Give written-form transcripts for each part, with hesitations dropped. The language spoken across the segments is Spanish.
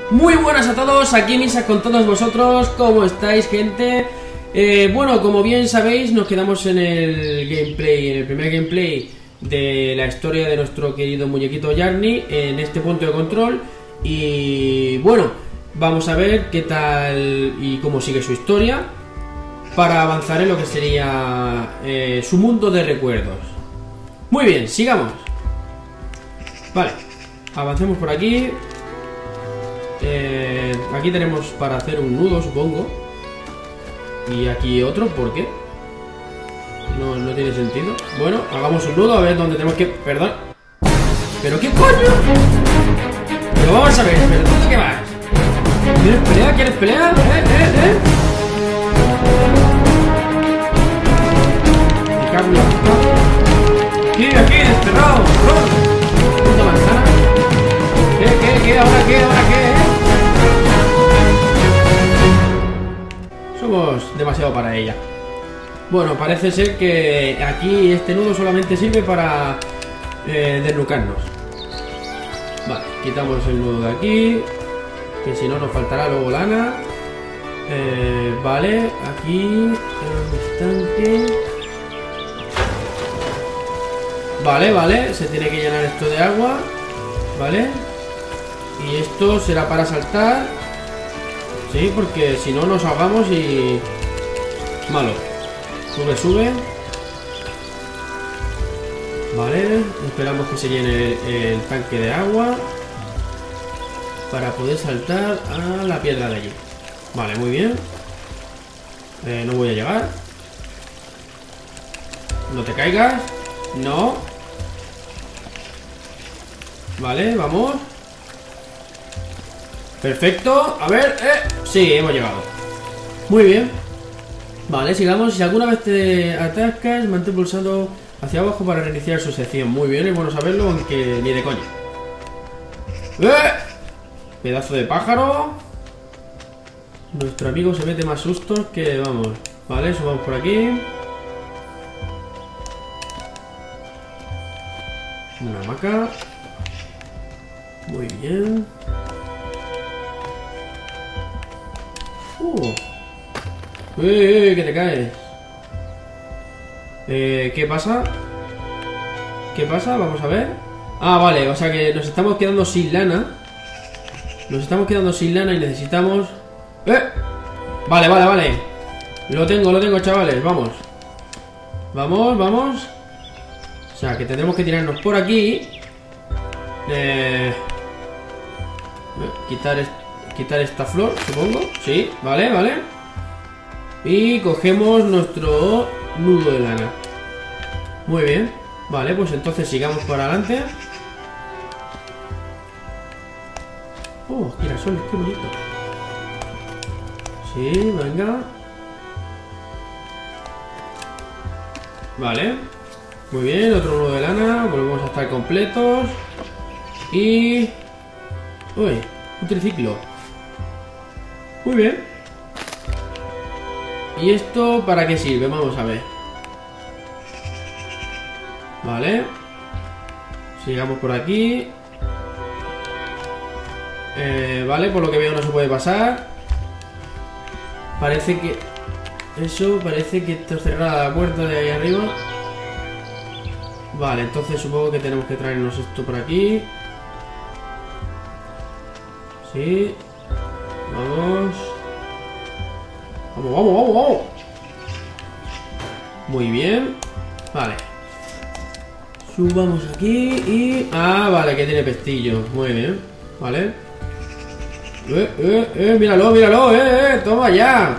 Muy buenas a todos, aquí Misa con todos vosotros. ¿Cómo estáis, gente? Bueno, como bien sabéis, nos quedamos en el gameplay, en el primer gameplay de la historia de nuestro querido muñequito Yarny en este punto de control. Y bueno, vamos a ver qué tal y cómo sigue su historia para avanzar en lo que sería su mundo de recuerdos. Muy bien, sigamos. Vale, avancemos por aquí. Aquí tenemos para hacer un nudo, supongo. Y aquí otro, ¿por qué? No tiene sentido. Bueno, hagamos un nudo, a ver dónde tenemos que... Perdón. ¿Pero qué coño? Pero vamos a ver, ¿pero dónde qué vas? ¿Quieres pelear? ¿Quieres pelear? Me cago en la puta. Aquí, desterrado. Puta manzana. ¿Qué? ¿Ahora qué? Somos demasiado para ella. Bueno, parece ser que aquí este nudo solamente sirve para desnucarnos. Vale, quitamos el nudo de aquí, que si no nos faltará luego lana. Vale, aquí un estanque. Vale, se tiene que llenar esto de agua. Vale. Y esto será para saltar. Sí, porque si no nos ahogamos y... Malo. Sube. Vale, esperamos que se llene el tanque de agua para poder saltar a la piedra de allí. Vale, muy bien. No voy a llegar. No te caigas. No. Vale, vamos. Perfecto, a ver, sí, hemos llegado. Muy bien. Vale, sigamos. Si alguna vez te atascas, mantén pulsando hacia abajo para reiniciar su sección. Muy bien, es bueno saberlo, aunque ni de coña. Pedazo de pájaro. Nuestro amigo se mete más sustos que vamos. Vale, subamos por aquí. Una hamaca. Muy bien. Que te caes. ¿Qué pasa? ¿Qué pasa? Vamos a ver. Ah, vale, o sea que nos estamos quedando sin lana. Nos estamos quedando sin lana y necesitamos... Vale. Lo tengo, chavales, vamos. Vamos. O sea que tendremos que tirarnos por aquí. Quitar esta flor, supongo. Sí, vale. Y cogemos nuestro nudo de lana. Muy bien. Vale, pues entonces sigamos para adelante. Oh, girasoles, qué bonito. Sí, venga. Vale. Muy bien, otro nudo de lana. Volvemos a estar completos. Y... Uy, un triciclo. Muy bien. ¿Y esto para qué sirve? Vamos a ver. Vale. Sigamos por aquí. Vale, por lo que veo no se puede pasar. Parece que... Parece que está cerrada la puerta de ahí arriba. Vale, entonces supongo que tenemos que traernos esto por aquí. Sí. Vamos. Muy bien. Vale. Subamos aquí y... Ah, vale, que tiene pestillo. Muy bien. Vale. Míralo. Toma ya.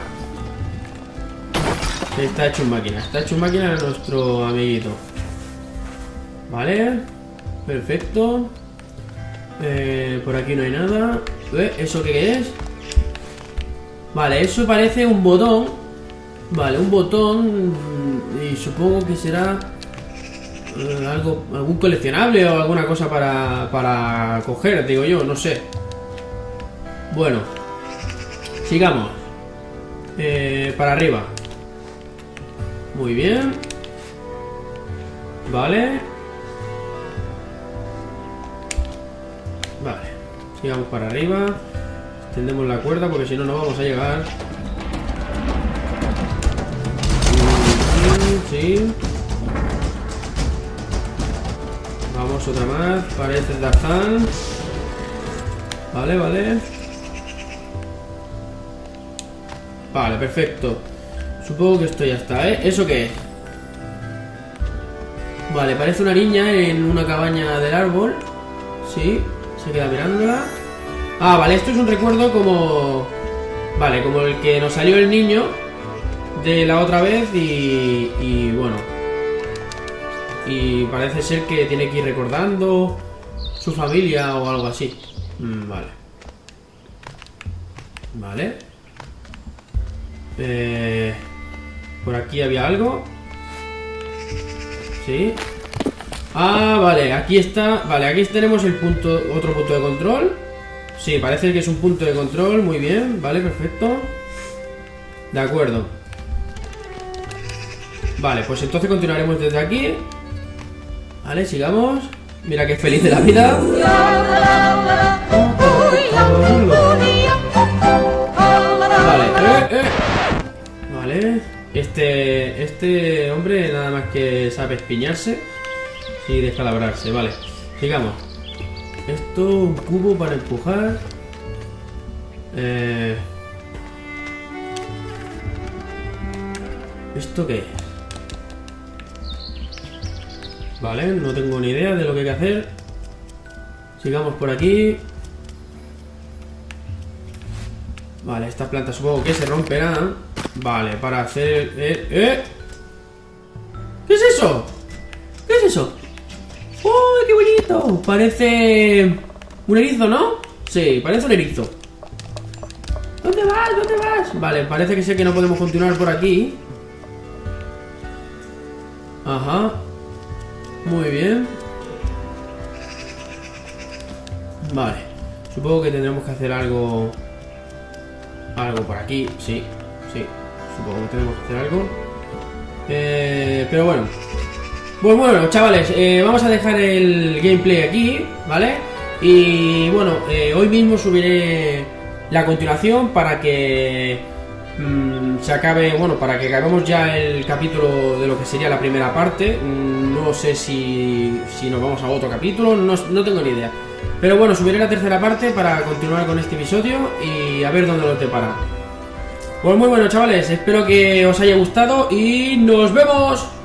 Está hecho en máquina nuestro amiguito. Vale. Perfecto. Por aquí no hay nada. ¿Eso qué es? Vale, eso parece un botón. Vale, un botón. Y supongo que será algún coleccionable o alguna cosa para coger, digo yo, no sé. Bueno, sigamos. Para arriba. Muy bien. Vale. Sigamos para arriba. Extendemos la cuerda porque si no, no vamos a llegar. Sí. Vamos, otra más. Parece Tarzán. Vale, vale. Vale, perfecto. Supongo que esto ya está, ¿eh? ¿Eso qué es? Vale, parece una niña en una cabaña del árbol. Sí, se queda mirándola. Ah, vale, esto es un recuerdo como... Vale, como el que nos salió el niño de la otra vez y bueno. Y parece ser que tiene que ir recordando su familia o algo así. Vale. Vale. Por aquí había algo. Sí. Ah, vale, aquí está. Vale, aquí tenemos el punto, otro punto de control. Sí, parece que es un punto de control. Muy bien, vale, perfecto. De acuerdo. Vale, pues entonces continuaremos desde aquí. Vale, sigamos. Mira qué feliz de la vida. Vale, Vale. Este hombre nada más que sabe espiñarse y descalabrarse. Vale, sigamos. Esto, un cubo para empujar. ¿Esto qué es? Vale, no tengo ni idea de lo que hay que hacer. Sigamos por aquí. Vale, esta planta supongo que se romperá. Vale, para hacer... ¿Qué es eso? ¿Qué es eso? ¡Oh, qué bonito! Parece... un erizo, ¿no? Sí, parece un erizo. ¿Dónde vas? ¿Dónde vas? Vale, parece que sé que no podemos continuar por aquí. Ajá. Muy bien. Vale. Supongo que tendremos que hacer algo... algo por aquí, sí. Sí, supongo que tenemos que hacer algo. Pero bueno. Pues bueno, chavales, vamos a dejar el gameplay aquí, ¿vale? Y bueno, hoy mismo subiré la continuación para que se acabe, bueno, para que acabemos ya el capítulo de lo que sería la primera parte. No sé si nos vamos a otro capítulo, no tengo ni idea. Pero bueno, subiré la tercera parte para continuar con este episodio y a ver dónde nos depara. Pues muy bueno, chavales, espero que os haya gustado y ¡nos vemos!